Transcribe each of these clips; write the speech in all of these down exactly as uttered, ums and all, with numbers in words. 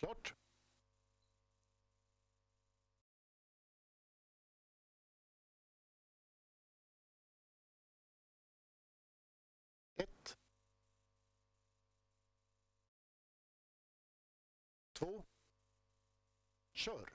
Klart. Ett. Två. Kör.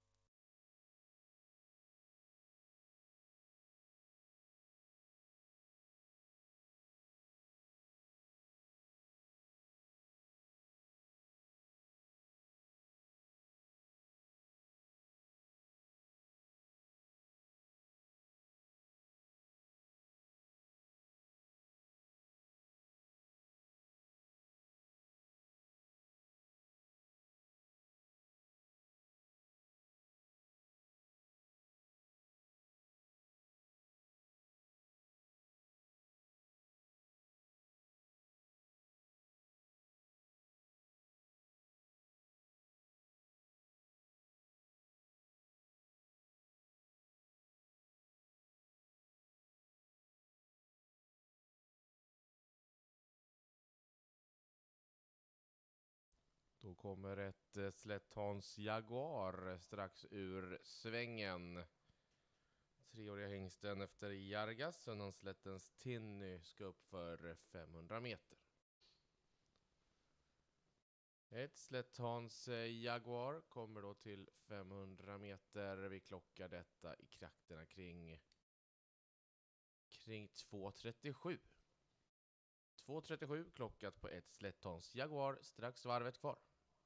Då kommer ett eh, Slätthans Jaguar strax ur svängen. Treåriga hängsten efter Jargas, Söndagslättens Tinny ska upp för femhundra meter. Ett Slätthans Jaguar kommer då till femhundra meter. Vi klockar detta i trakterna kring kring två trettiosju. två trettiosju klockat på ett Slätthans Jaguar, strax varvet kvar.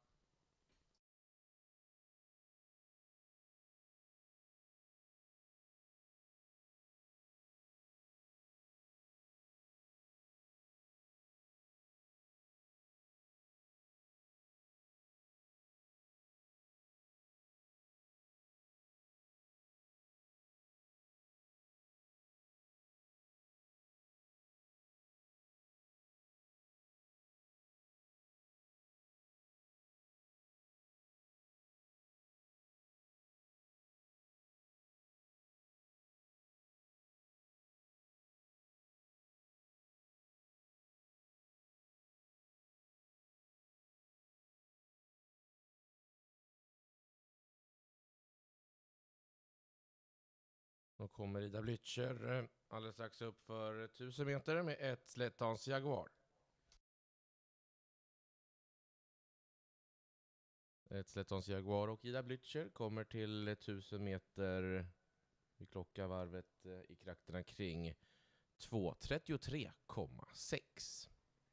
Då kommer Ida Blücher alldeles strax upp för tusen meter med ett Slätthans Jaguar. Ett Slätthans Jaguar och Ida Blücher kommer till tusen meter. Vi klockar varvet i trakterna kring två trettiotre komma sex.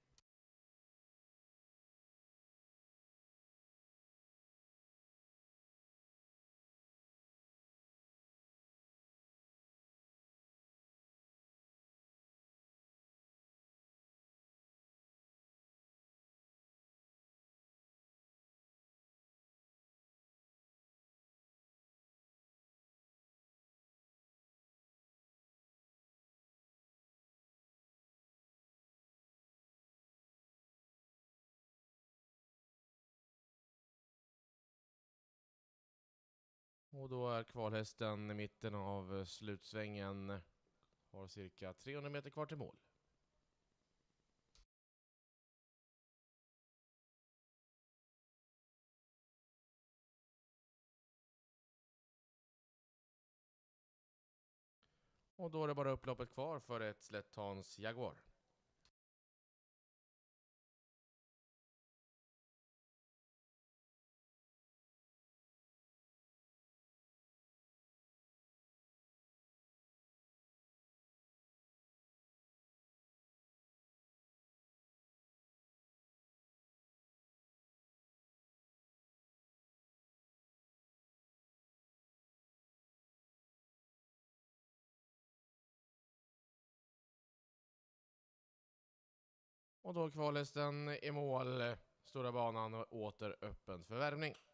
Och då är kvalhästen i mitten av slutsvängen. Har cirka trehundra meter kvar till mål. Och då är det bara upploppet kvar för ett Slätthans Jaguar. Och då är kvalhästen i mål. Stora banan och åter öppen för värmning.